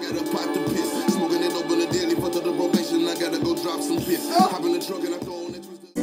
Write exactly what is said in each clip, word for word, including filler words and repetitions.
got a pot to piss. Smoking it open the daily for the probation. I gotta go drop some piss. Hop in the truck and I throw on it.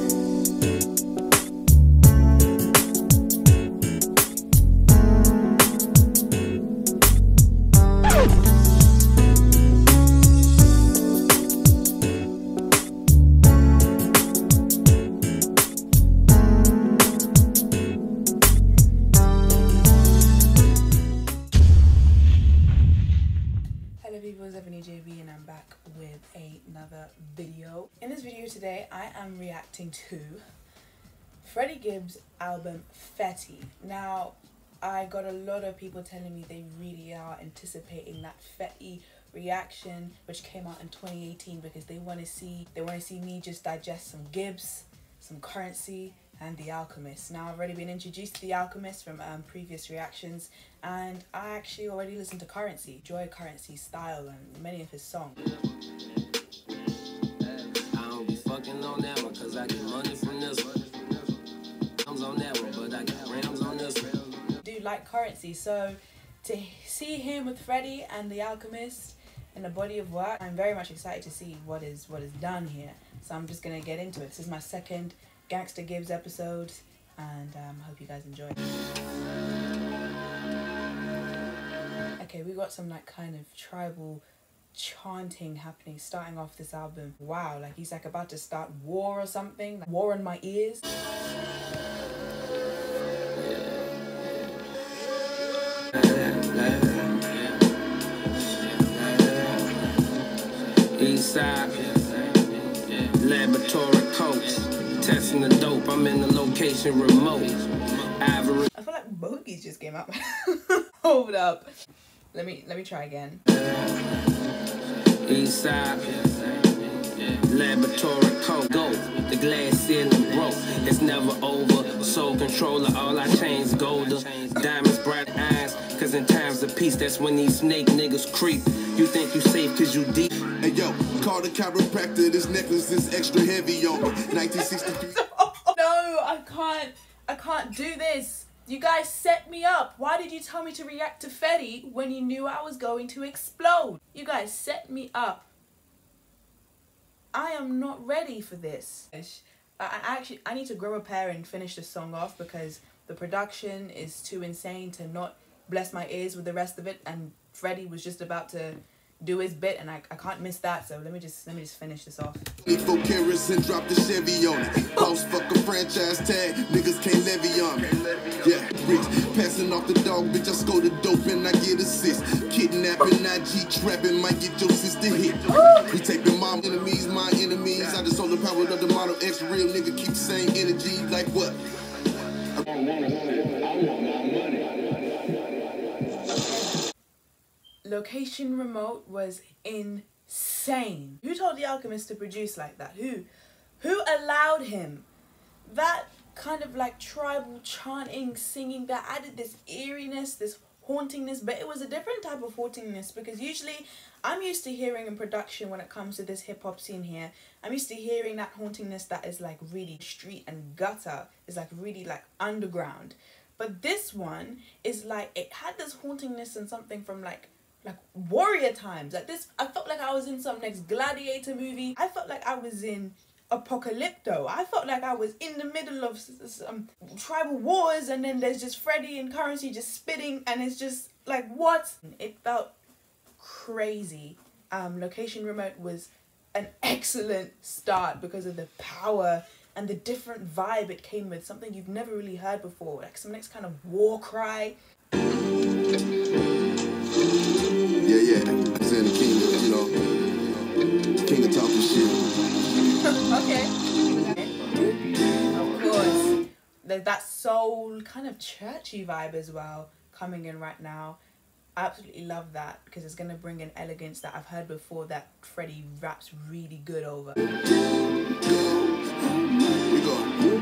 Ebony and I'm back with another video. In this video today I am reacting to Freddie Gibbs' album Fetti. Now I got a lot of people telling me they really are anticipating that Fetti reaction which came out in twenty eighteen because they want to see they want to see me just digest some Gibbs, some Currency and the Alchemist. Now I've already been introduced to the Alchemist from um, previous reactions, and I actually already listened to Currency, enjoy Currency's style and many of his songs. I don't be fucking on that one cause I get money from this one. I'm on that one, but I got rams on this one. Do like Currency, so to see him with Freddie and the Alchemist in a body of work, I'm very much excited to see what is what is done here. So I'm just gonna get into it. This is my second Gangsta Gibbs episode, and um, I hope you guys enjoy. Okay, we got some like kind of tribal chanting happening starting off this album. Wow, like he's like about to start war or something, like war in my ears. East side, laboratory coats. Testing the dope, I'm in the location remote. Ivory. I feel like bogeys just came up. Hold up. Let me let me try again. East side, laboratory coat. Go, the glass ceiling broke. It's never over. Soul controller, all I change golder. Diamonds, bright eyes. Cause in times of peace, that's when these snake niggas creep. You think you safe cause you deep. Hey yo, call the chiropractor, this necklace is extra heavy on me. nineteen sixty-three. No, I can't, I can't do this. You guys set me up. Why did you tell me to react to Fetti when you knew I was going to explode? You guys set me up. I am not ready for this. I, I actually, I need to grow a pair and finish the song off because the production is too insane to not bless my ears with the rest of it, and Freddie was just about to do his bit and I, I can't miss that, so let me just let me just finish this off. Four carats and drop the Chevy on it. Boss fuck a franchise tag, niggas can't levy on me. Yeah, rich, passing off the dog, bitch, I score the dope and I get assist. Kidnapping, I G trapping, might get your sister hit. We taking my enemies, my enemies. I just hold the power of the Model X, real nigga keep the same energy, like what? I want my money. Location remote was insane. Who told the Alchemist to produce like that? Who? Who allowed him? That kind of like tribal chanting, singing that added this eeriness, this hauntingness, but it was a different type of hauntingness because usually I'm used to hearing in production when it comes to this hip hop scene here, I'm used to hearing that hauntingness that is like really street and gutter, is like really like underground. But this one is like, it had this hauntingness and something from like like warrior times. Like this, I felt like I was in some next Gladiator movie. I felt like I was in Apocalypto. I felt like I was in the middle of some tribal wars, and then there's just Freddie and Currency just spitting, and it's just like, what? It felt crazy. Um, Location Remote was an excellent start because of the power and the different vibe it came with, something you've never really heard before, like some next kind of war cry. Yeah, yeah, I'm saying the king of, you know, the king of talking shit. Okay. Of course. There's that soul kind of churchy vibe as well coming in right now. I absolutely love that because it's going to bring an elegance that I've heard before that Freddie raps really good over. We go.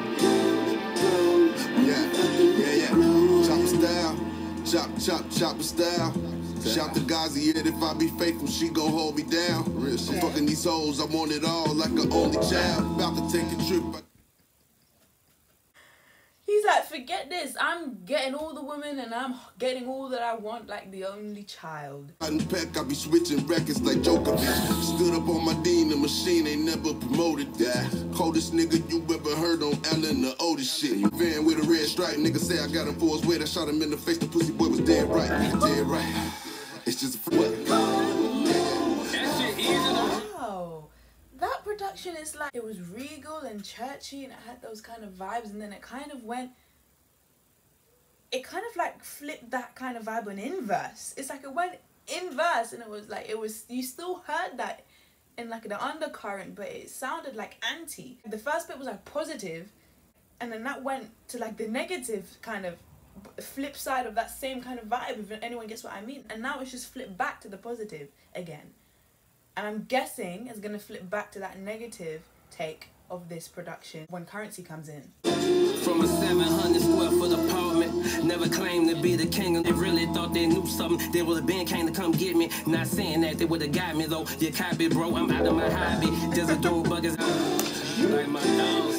Yeah, yeah, yeah. Chopper style. Chop, chop, chopper style. Shout to Gazi, yeah, if I be faithful, she gon' hold me down. I'm fucking these hoes, I want it all like an only child. About to take a trip. He's like, forget this, I'm getting all the women and I'm getting all that I want like the only child. In the pack, I be switching records like Joker. Stood up on my D, the machine ain't never promoted that. Coldest nigga you ever heard on Allen, the oldest shit. Van with a red stripe, nigga say I got him for his weight. I shot him in the face, the pussy boy was dead right. Dead right. It's just a what? That shit easy though. Wow. That production is like, it was regal and churchy and it had those kind of vibes, and then it kind of went, it kind of like flipped that kind of vibe on inverse. It's like it went inverse and it was like, it was, you still heard that in like the undercurrent, but it sounded like anti. The first bit was like positive, and then that went to like the negative kind of flip side of that same kind of vibe, if anyone gets what I mean. And now it's just flipped back to the positive again. And I'm guessing it's going to flip back to that negative take of this production when Currency comes in. From a seven hundred square foot apartment, never claimed to be the king, and they really thought they knew something. They would have been came to come get me. Not saying that they would have got me though. You copy, bro. I'm out of my hobby. Just a doing buggers like my dog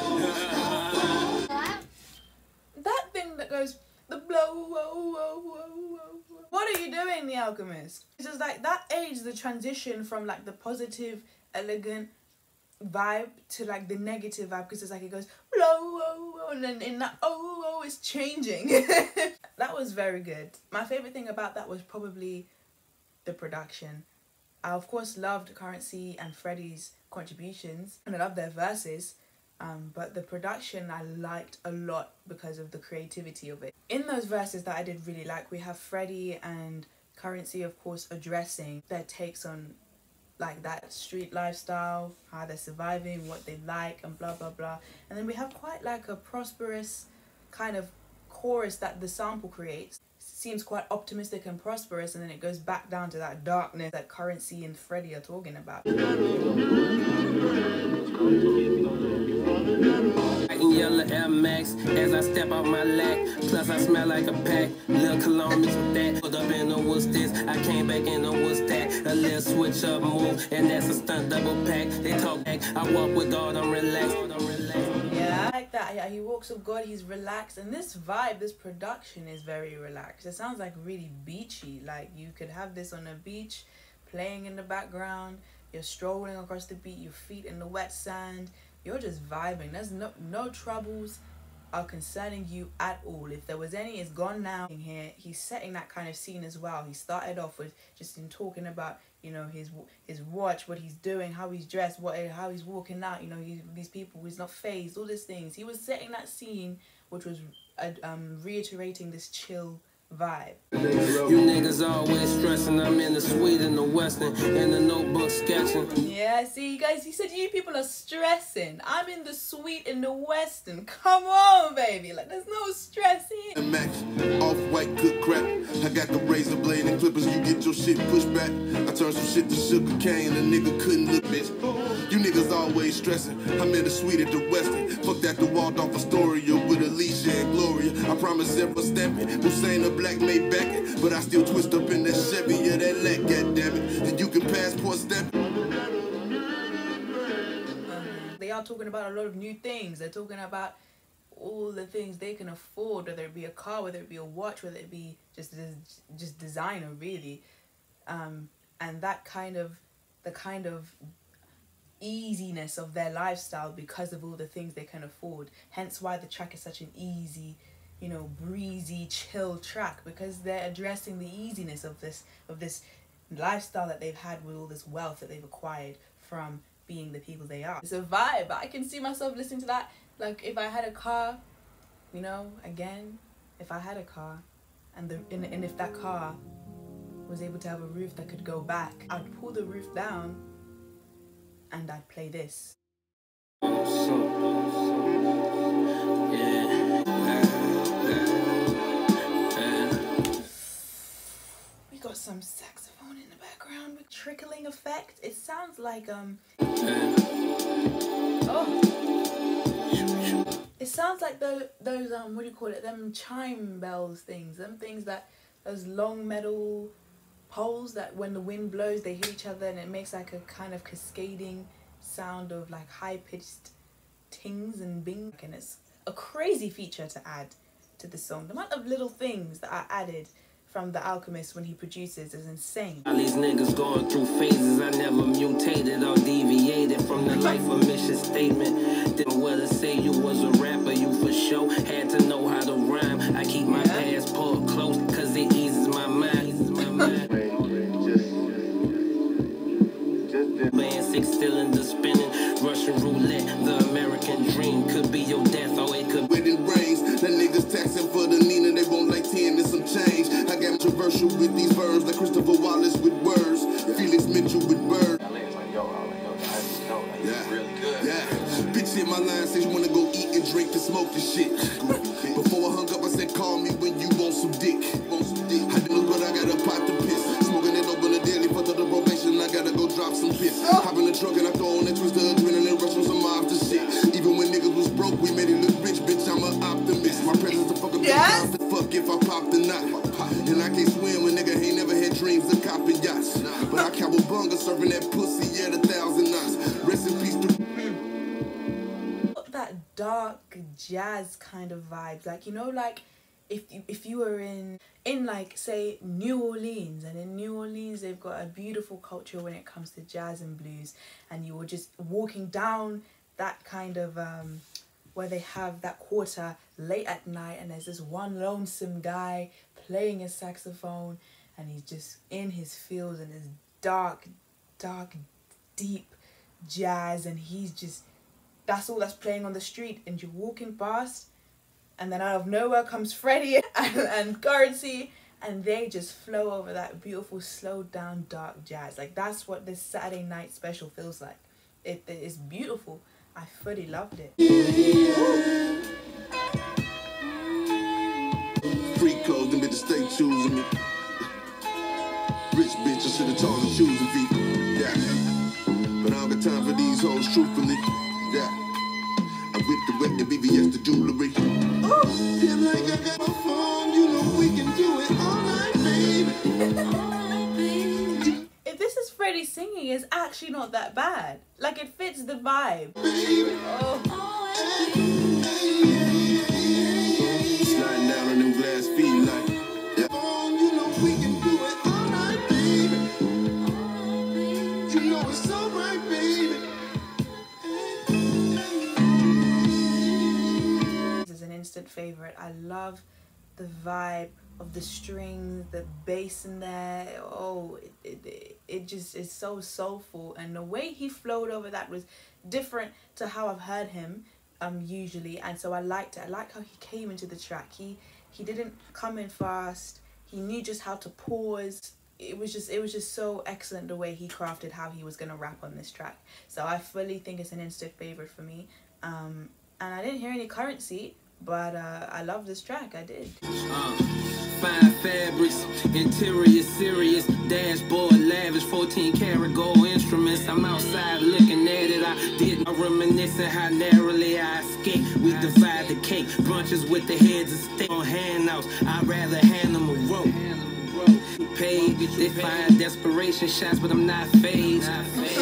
said. That thing that goes the blow, whoa, whoa, whoa, whoa. What are you doing, The Alchemist? It's just like that age, the transition from like the positive, elegant vibe to like the negative vibe, because it's like it goes blow, whoa, whoa, and then in that oh, oh, it's changing. That was very good. My favorite thing about that was probably the production. I of course loved Currency and Freddie's contributions, and I loved their verses. Um, but the production I liked a lot because of the creativity of it. In those verses that I did really like, we have Freddie and Currency, of course, addressing their takes on like that street lifestyle, how they're surviving, what they like, and blah, blah, blah. And then we have quite like a prosperous kind of chorus that the sample creates. Seems quite optimistic and prosperous, and then it goes back down to that darkness that Currency and Freddie are talking about. In yellow Air Max as I step out my lack. Plus I smell like a pack. Little cologne mixed with that. Put up in the what's this? I came back in the what's that? A little switch up move, and that's a stunt double pack. They talk back. I walk with God, I'm relaxed. Yeah, I like that. Yeah, he walks with God, he's relaxed. And this vibe, this production is very relaxed. It sounds like really beachy. Like you could have this on a beach, playing in the background. You're strolling across the beach, your feet in the wet sand. You're just vibing. There's no no troubles are concerning you at all. If there was any, it's gone now. Here, he's setting that kind of scene as well. He started off with just in talking about, you know, his his watch, what he's doing, how he's dressed, what how he's walking out. You know, he, these people, he's not phased. All these things. He was setting that scene, which was uh, um reiterating this chill vibe. You niggas always stressing. I'm in the suite in the western, in the notebook sketching. Yeah, see, you guys, he said you people are stressing. I'm in the suite in the western. Come on, baby. Like, there's no stress here. Max, off-white good crap. I got the razor blade and clippers. You get your shit pushed back. I turned some shit to sugar cane. A nigga couldn't look, bitch. You niggas always stressing. I'm in the suite at the western. Fuck that, the Waldorf Astoria with Alicia and Gloria. I promise ever stamping. Hussein a black made back it, but I still twist up in that Chevy, yeah, that lack, goddammit. Then you can passport stamp. They are talking about a lot of new things. They're talking about all the things they can afford, whether it be a car, whether it be a watch, whether it be just just designer, really. Um, and that kind of, the kind of easiness of their lifestyle because of all the things they can afford. Hence why the track is such an easy, you know, breezy, chill track, because they're addressing the easiness of this of this lifestyle that they've had with all this wealth that they've acquired from being the people they are. It's a vibe. I can see myself listening to that. Like if I had a car, you know, again, if I had a car, and the and, and if that car was able to have a roof that could go back, I'd pull the roof down and I'd play this. We got some saxophone in the background with trickling effect. It sounds like um oh it sounds like the, those um what do you call it, them chime bells things, them things that, those long metal poles that when the wind blows they hit each other and it makes like a kind of cascading sound of like high-pitched tings and bing, and it's a crazy feature to add to the song. The amount of little things that are added from the Alchemist when he produces is insane. All these niggas going through phases. I never mutated or deviated from the life of mission statement. Didn't want to say you was a rapper, you for sure had to know how to rhyme. I keep my Yeah. passport close cause it eases my mind. Band six still in the spinning Russian roulette. The American dream could be your death or it could When it rains, the niggas taxing for the Nina, they want like ten and some change. I got controversial with these verbs, like Christopher Wallace with words, Felix Mitchell with birds. Yeah, yeah. Bitch in my line says you wanna go eat and drink and smoke and shit. Before I hung up, I said call me when you want some dick. I didn't know what I got a pot to piss. Smoking it open a daily, fucked up the probation, I gotta go drop some piss. Hop in the truck and I throw on that twist the adrenaline rush on some after shit. Even when niggas was broke, we made it look rich, bitch, I'm an optimist. My presence a fucking Yes. bitch, fuck if I pop the knot. And I can't swim when nigga ain't never had dreams of copping yachts. But I cowabunga serving that pussy at a thousand knots. Rest in peace to That dark jazz kind of vibes, like, you know, like if you, if you were in in like say New Orleans, and in New Orleans they've got a beautiful culture when it comes to jazz and blues, and you were just walking down that kind of um where they have that quarter late at night, and there's this one lonesome guy playing his saxophone, and he's just in his fields and his dark dark deep jazz, and he's just, that's all that's playing on the street, and you're walking past, and then out of nowhere comes Freddie and, and Currency, and they just flow over that beautiful slowed down dark jazz. Like, that's what this Saturday night special feels like. It, it is beautiful. I fully loved it. free codes, them bitches stay choosing me. Rich bitch, I should've told her choosing feet. Yeah. But I don't got time for these hoes, truthfully. Yeah. I whip the whip, the B B S, the jewelry. Oh, feel like I got my phone, you know we can do it all night, baby. If this is Freddie singing, it's actually not that bad. Like, it fits the vibe. Baby. Oh. Sliding down on them glass feet like, yeah. Oh, you know we can do it all night, baby. You know it's all right, baby. This is an instant favorite. I love the vibe of the strings, the bass in there. Oh, it, it, it just is so soulful, and the way he flowed over that was different to how I've heard him um usually, and so I liked it. I like how he came into the track. He he didn't come in fast. He knew just how to pause. It was just it was just so excellent the way he crafted how he was gonna rap on this track. So I fully think it's an instant favorite for me. Um, and I didn't hear any Currency, but uh, I love this track. I did. Uh, fine fabrics, interior serious, dashboard lavish, fourteen karat gold instruments. I'm outside looking at it. I did my reminiscing how narrowly I escape. We divide the cake, brunches with the heads of steak on handouts. I'd rather hand them a rope. Paid, they find desperation shots, but I'm not phased.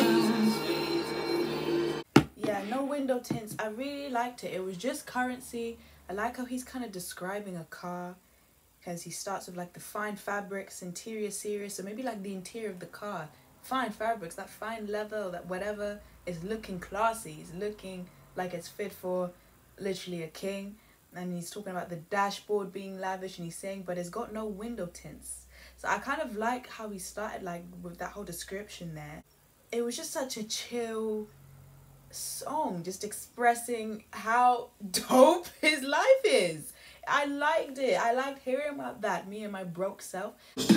Yeah, no window tints. I really liked it. It was just Currency. I like how he's kind of describing a car, because he starts with like the fine fabrics, interior serious, so maybe like the interior of the car. Fine fabrics, that fine leather, that whatever is looking classy, is looking like it's fit for literally a king. And he's talking about the dashboard being lavish, and he's saying, but it's got no window tints. So I kind of like how he started, like with that whole description there. It was just such a chill song, just expressing how dope his life is. I liked it. I liked hearing about that, me and my broke self.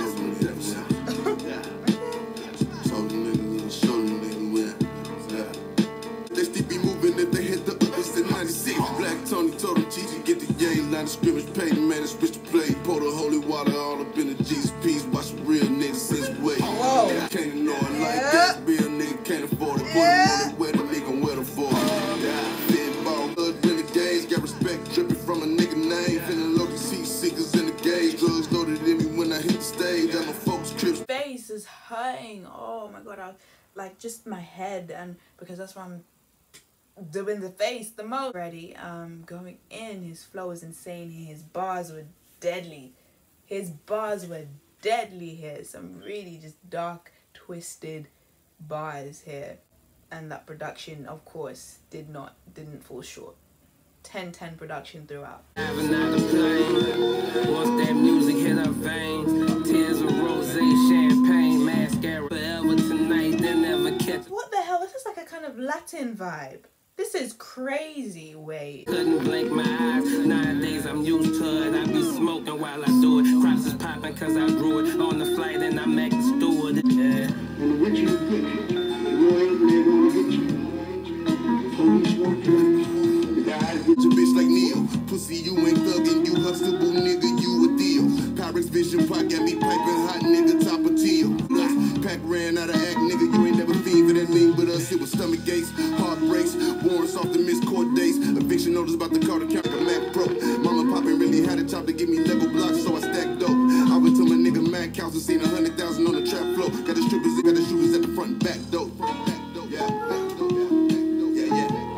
They still be moving if they hit the others in ninety-six. Black Tony told him, Gigi, get the game, line of scrimmage, pay the man and switch the play. Pour the holy water all up in the Jesus piece. Watch real niggas since way. Whoa. Can't ignore it like that. Be a nigga can't afford it. Put him on the way, the nigga wear the for it. Big ball, hood renegades, got respect dripping from a nigga name. Feeling low, see seekers in the gauge. Drugs loaded in me when I hit the stage. Got my folks crips. Face is hurting. Oh my god, I like just my head, and because that's why I'm doing the face the most. Freddie, um, going in, his flow was insane. His bars were deadly. His bars were deadly here. Some really just dark, twisted bars here. And that production, of course, did not, didn't fall short. ten ten production throughout. Having out a plane, once that music hit our veins, tears of rose, champagne, mascara, forever tonight, they never kept. What the hell? This is like a kind of Latin vibe. This is crazy. Wait. Couldn't blink my eyes. Nowadays I'm used to it. I be smoking while I do it. Crops is popping cause I grew it. On the flight and I'm acting steward. Yeah. And the richer you get, the more they wanna get you. Police want you. The guy get your bitch like Neil. Pussy, you ain't thuggin', you hustable nigga, you a deal. Pyrex vision pot got me piping hot nigga, Tapatio. Pack ran out of act, nigga, you ain't never fiend for that lean with us. It was stomach aches, heartbreaks, warrants off the missed court dates. Eviction notice about the car to count the Mac Pro. Mama poppin' really had a chop to give me Lego blocks, so I stacked dope. I went to my nigga Mac house and seen a hundred thousand on the trap floor. Got the strippers, got the shooters at the front and back dope. Yeah, yeah,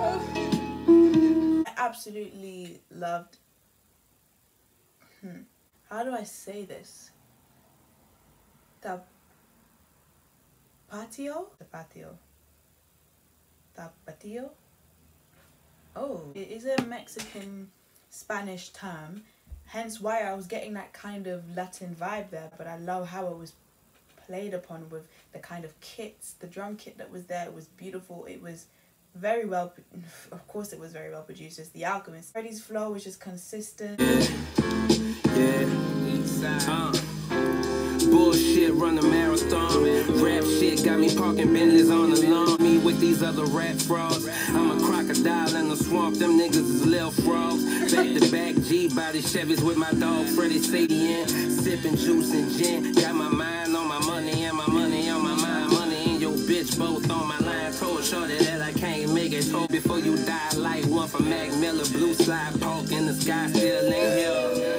yeah. I absolutely loved. Hmm. How do I say this? Tapatio? Tapatio. Tapatio? Oh, it is a Mexican Spanish term, hence why I was getting that kind of Latin vibe there, but I love how it was played upon with the kind of kits, the drum kit that was there. It was beautiful. It was very well, of course it was very well produced. It's the Alchemist. Freddie's flow was just consistent. Yeah, uh, bullshit, run a marathon. Rap shit got me parking Bentleys on the lawn. Me with these other rap frauds. I'm a crocodile in the swamp. Them niggas is little frogs. Back to back G-body Chevys with my dog Freddie Gibbs. Sipping juice and gin. Got my mind on my money and my money on my mind. Money and your bitch both on my line. Told shorty that I can't make it. Told before you die like one from Mac Miller. Blue slide park in the sky still ain't here.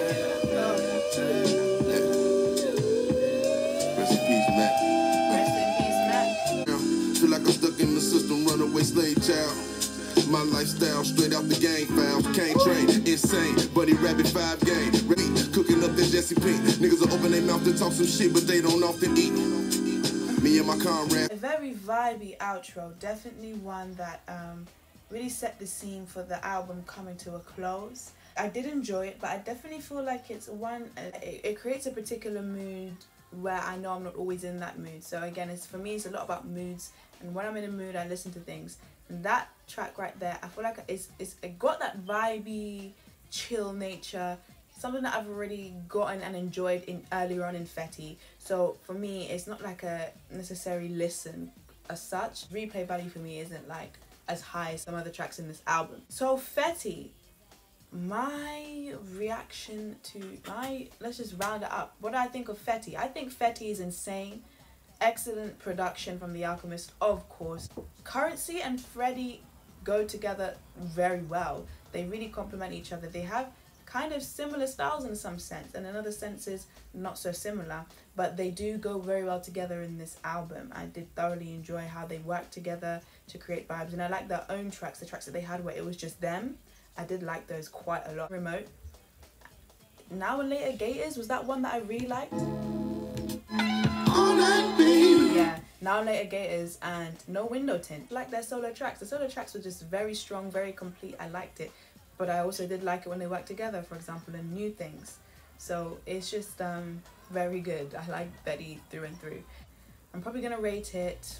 Rest in peace, Mac. Rest in peace, Mac. Feel like I'm stuck in the system, runaway slave child. My lifestyle straight out the gang files. Can't train, insane, buddy rabbit five game. Ready, cooking up that Jesse Pink. Niggas will open their mouth to talk some shit, but they don't often eat. Me and my comrade. A very vibey outro, definitely one that um, really set the scene for the album coming to a close. I did enjoy it, but I definitely feel like it's one, uh, it, it creates a particular mood where I know I'm not always in that mood. So again, it's for me, it's a lot about moods, and when I'm in a mood, I listen to things. And that track right there, I feel like it's, it's it got that vibey, chill nature, something that I've already gotten and enjoyed in earlier on in Fetti. So for me, it's not like a necessary listen as such. Replay value for me isn't like as high as some other tracks in this album. So Fetti, my reaction to my, let's just round it up. What do I think of Fetti? I think Fetti is insane. Excellent production from the Alchemist, of course. Currency and Freddie go together very well. They really complement each other. They have kind of similar styles in some sense, and in other senses not so similar, but they do go very well together in this album. I did thoroughly enjoy how they work together to create vibes, and I like their own tracks, the tracks that they had where it was just them. I did like those quite a lot. Remote. Now Later Gators was that one that I really liked. All night, baby. Yeah, Now Later Gators and No Window Tints. I like their solo tracks. The solo tracks were just very strong, very complete. I liked it. But I also did like it when they worked together, for example, in New Things. So it's just um, very good. I like Fetti through and through. I'm probably going to rate it,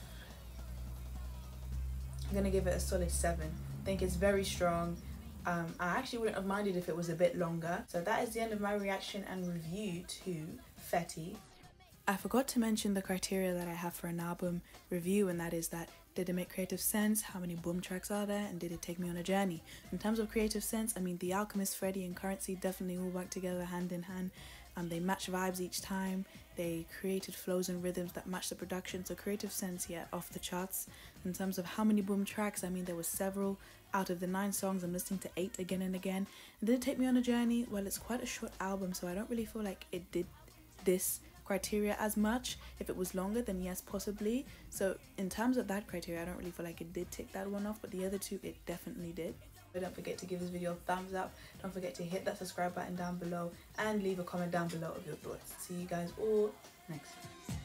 I'm going to give it a solid seven. I think it's very strong. Um, I actually wouldn't have minded if it was a bit longer. So that is the end of my reaction and review to Fetti. I forgot to mention the criteria that I have for an album review, and that is that did it make creative sense? How many boom tracks are there? And did it take me on a journey? In terms of creative sense, I mean, The Alchemist, Freddie, and Currency definitely all work together hand in hand. Um, they match vibes each time. They created flows and rhythms that match the production. So creative sense, yeah, off the charts. In terms of how many boom tracks, I mean, there were several. Out of the nine songs, I'm listening to eight again and again. And did it take me on a journey? Well, it's quite a short album, so I don't really feel like it did this criteria as much. If it was longer, then yes, possibly. So in terms of that criteria, I don't really feel like it did tick that one off, but the other two, it definitely did. But don't forget to give this video a thumbs up. Don't forget to hit that subscribe button down below and leave a comment down below of your thoughts. See you guys all next time.